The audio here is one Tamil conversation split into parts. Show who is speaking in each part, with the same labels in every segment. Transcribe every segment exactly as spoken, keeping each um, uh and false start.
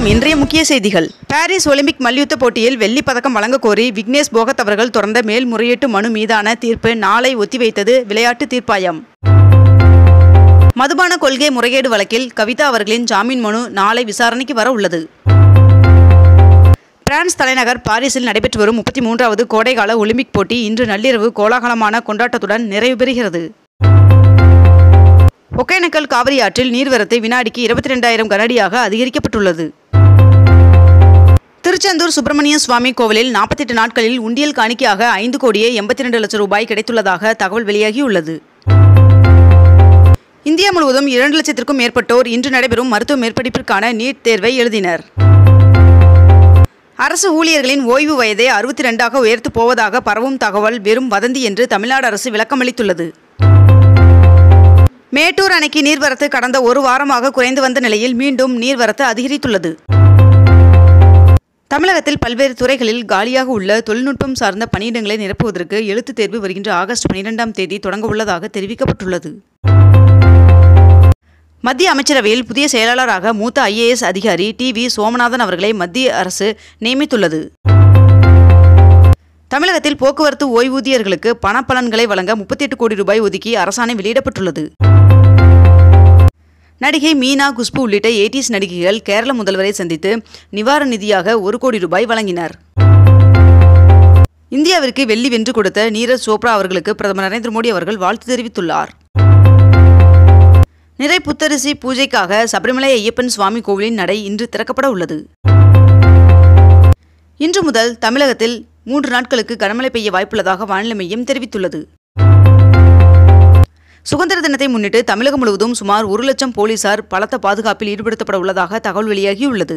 Speaker 1: வணக்கம். இன்றைய முக்கிய செய்திகள். பாரிஸ் ஒலிம்பிக் மல்யுத்த போட்டியில் வெள்ளி பதக்கம் வழங்க கோரி விக்னேஷ் போகத் அவர்கள் தொடர்ந்த மேல்முறையீட்டு மனு மீதான தீர்ப்பு நாளை ஒத்திவைத்தது விளையாட்டு தீர்ப்பாயம். மதுபான கொள்கை முறைகேடு வழக்கில் கவிதா அவர்களின் ஜாமீன் மனு நாளை விசாரணைக்கு வர உள்ளது. பிரான்ஸ் தலைநகர் பாரிஸில் நடைபெற்று வரும் முப்பத்தி மூன்றாவது கோடைகால ஒலிம்பிக் போட்டி இன்று நள்ளிரவு கோலாகலமான கொண்டாட்டத்துடன் நிறைவு பெறுகிறது. ஒகேனக்கல் காவிரி ஆற்றில் நீர்வரத்து வினாடிக்கு இருபத்தி இரண்டாயிரம் கனஅடியாக அதிகரிக்கப்பட்டுள்ளது. திருச்செந்தூர் சுப்பிரமணிய சுவாமி கோவிலில் நாற்பத்தி எட்டு நாட்களில் உண்டியல் காணிக்கையாக ஐந்து கோடியே எண்பத்தி இரண்டு லட்சம் ரூபாய் கிடைத்துள்ளதாக தகவல் வெளியாகியுள்ளது. இந்தியா முழுவதும் இரண்டு லட்சத்திற்கும் மேற்பட்டோர் இன்று நடைபெறும் மருத்துவ மேற்படிப்பிற்கான நீட் தேர்வை எழுதினர். அரசு ஊழியர்களின் ஓய்வு வயதை அறுபத்தி இரண்டாக உயர்த்து போவதாக பரவும் தகவல் வெறும் வதந்தி என்று தமிழ்நாடு அரசு விளக்கமளித்துள்ளது. மேட்டூர் அணைக்கு நீர்வரத்து கடந்த ஒரு வாரமாக குறைந்து வந்த நிலையில் மீண்டும் நீர்வரத்து அதிகரித்துள்ளது. தமிழகத்தில் பல்வேறு துறைகளில் காலியாக உள்ள தொழில்நுட்பம் சார்ந்த பணியிடங்களை நிரப்புவதற்கு எழுத்துத் தேர்வு வருகின்ற ஆகஸ்ட் பனிரெண்டாம் தேதி தொடங்க உள்ளதாக தெரிவிக்கப்பட்டுள்ளது. மத்திய அமைச்சரவையில் புதிய செயலாளராக மூத்த ஐ ஏ எஸ் அதிகாரி டி வி சோமநாதன் அவர்களை மத்திய அரசு நியமித்துள்ளது. தமிழகத்தில் போக்குவரத்து ஓய்வூதியர்களுக்கு பணப்பலன்களை வழங்க முப்பத்தி எட்டு கோடி ரூபாய் ஒதுக்கி அரசாணை வெளியிடப்பட்டுள்ளது. நடிகை மீனா, குஷ்பு உள்ளிட்ட எயிட்டிஸ் நடிகைகள் கேரள முதல்வரை சந்தித்து நிவாரண நிதியாக ஒரு கோடி ரூபாய் வழங்கினர். இந்தியாவிற்கு வெள்ளி வென்று கொடுத்த நீரஜ் சோப்ரா அவர்களுக்கு பிரதமர் நரேந்திர மோடி அவர்கள் வாழ்த்து தெரிவித்துள்ளார். நிறை புத்தரிசி பூஜைக்காக சபரிமலை ஐயப்பன் சுவாமி கோவிலின் நடை இன்று திறக்கப்பட உள்ளது. இன்று முதல் தமிழகத்தில் மூன்று நாட்களுக்கு கனமழை பெய்ய வாய்ப்புள்ளதாக வானிலை மையம் தெரிவித்துள்ளது. சுதந்திர தினத்தை முன்னிட்டு தமிழகம் முழுவதும் சுமார் ஒரு லட்சம் போலீசார் பலத்த பாதுகாப்பில் ஈடுபடுத்தப்பட உள்ளதாக தகவல் வெளியாகியுள்ளது.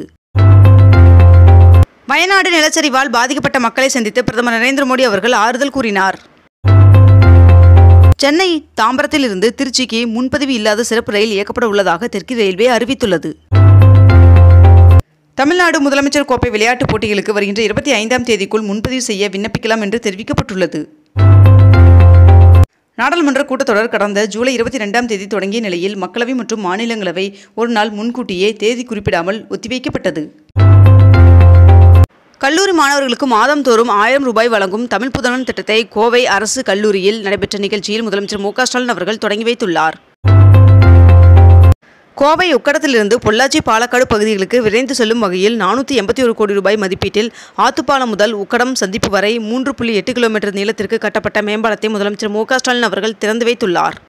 Speaker 1: வயநாடு நிலச்சரிவால் பாதிக்கப்பட்ட மக்களை சந்தித்து பிரதமர் நரேந்திர மோடி அவர்கள் ஆறுதல் கூறினார். சென்னை தாம்பரத்தில் இருந்து திருச்சிக்கு முன்பதிவு இல்லாத சிறப்பு ரயில் இயக்கப்பட உள்ளதாக தெற்கு ரயில்வே அறிவித்துள்ளது. தமிழ்நாடு முதலமைச்சர் கோப்பை விளையாட்டுப் போட்டிகளுக்கு வருகின்ற இருபத்தி ஐந்தாம் தேதிக்குள் முன்பதிவு செய்ய விண்ணப்பிக்கலாம் என்று தெரிவிக்கப்பட்டுள்ளது. நாடாளுமன்ற கூட்டத்தொடர் கடந்த ஜூலை இருபத்தி இரண்டாம் தேதி தொடங்கிய நிலையில் மக்களவை மற்றும் மாநிலங்களவை ஒரு நாள் முன்கூட்டியே தேதி குறிப்பிடாமல் ஒத்திவைக்கப்பட்டது. கல்லூரி மாணவர்களுக்கு மாதம் தோறும் ஆயிரம் ரூபாய் வழங்கும் தமிழ் புதல்வன் திட்டத்தை கோவை அரசு கல்லூரியில் நடைபெற்ற நிகழ்ச்சியில் முதலமைச்சர் மு க ஸ்டாலின் அவர்கள் தொடங்கி வைத்துள்ளார். கோவை உக்கடத்திலிருந்து பொள்ளாச்சி பாலக்காடு பகுதிகளுக்கு விரைந்து செல்லும் வகையில் நானூற்றி எண்பத்தி ஒரு கோடி ரூபாய் மதிப்பீட்டில் ஆத்துப்பாலம் முதல் உக்கடம் சந்திப்பு வரை மூன்று புள்ளி எட்டு கிலோமீட்டர் நீளத்திற்கு கட்டப்பட்ட மேம்பாலத்தை முதலமைச்சர் மு க ஸ்டாலின் அவர்கள் திறந்து வைத்துள்ளார்.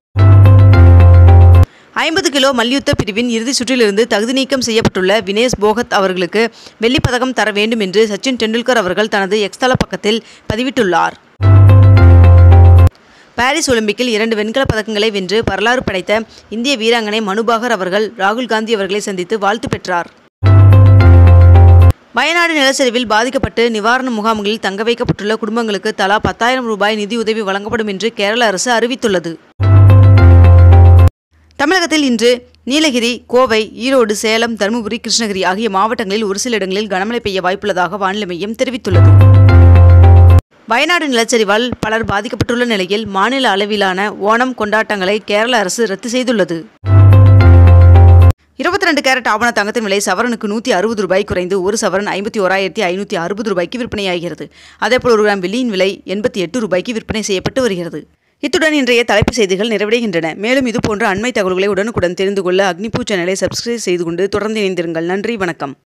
Speaker 1: ஐம்பது கிலோ மல்யுத்த பிரிவின் இறுதிச் சுற்றிலிருந்து தகுதி நீக்கம் செய்யப்பட்டுள்ள வினேஷ் போகத் அவர்களுக்கு வெள்ளிப் பதக்கம் தர வேண்டும் என்று சச்சின் டெண்டுல்கர் அவர்கள் தனது எக்ஸ்தல பக்கத்தில் பதிவிட்டுள்ளார். பாரிஸ் ஒலிம்பிக்கில் இரண்டு வெண்கலப் பதக்கங்களை வென்று வரலாறு படைத்த இந்திய வீராங்கனை மனுபாகர் அவர்கள் ராகுல் காந்தி அவர்களை சந்தித்து வாழ்த்து பெற்றார். வயநாடு நிலச்சரிவில் பாதிக்கப்பட்டு நிவாரண முகாம்களில் தங்க வைக்கப்பட்டுள்ள குடும்பங்களுக்கு தலா பத்தாயிரம் ரூபாய் நிதியுதவி வழங்கப்படும் என்று கேரள அரசு அறிவித்துள்ளது. தமிழகத்தில் இன்று நீலகிரி, கோவை, ஈரோடு, சேலம், தருமபுரி, கிருஷ்ணகிரி ஆகிய மாவட்டங்களில் ஒரு சில இடங்களில் கனமழை பெய்ய வாய்ப்புள்ளதாக வானிலை மையம் தெரிவித்துள்ளது. வயநாடு நிலச்சரிவால் பலர் பாதிக்கப்பட்டுள்ள நிலையில் மாநில அளவிலான ஓணம் கொண்டாட்டங்களை கேரள அரசு ரத்து செய்துள்ளது. இருபத்தி ரெண்டு கேரட் ஆவண தங்கத்தின் விலை சவரனுக்கு நூற்றி அறுபது ரூபாய் குறைந்து ஒரு சவரன் ஐம்பத்தி ஓராயிரத்தி ஐநூற்றி அறுபது ரூபாய்க்கு விற்பனையாகிறது. அதேபோல் ஒரு கிராம் வெள்ளியின் விலை எண்பத்தி எட்டு ரூபாய்க்கு விற்பனை செய்யப்பட்டு வருகிறது. இத்துடன் இன்றைய தலைப்புச் செய்திகள் நிறைவடைகின்றன. மேலும் இதுபோன்ற அண்மை தகவல்களை உடனுக்குடன் தெரிந்து கொள்ள அக்னிபூ சேனலை சப்ஸ்கிரைப் செய்து கொண்டு தொடர்ந்து இணைந்திருங்கள். நன்றி, வணக்கம்.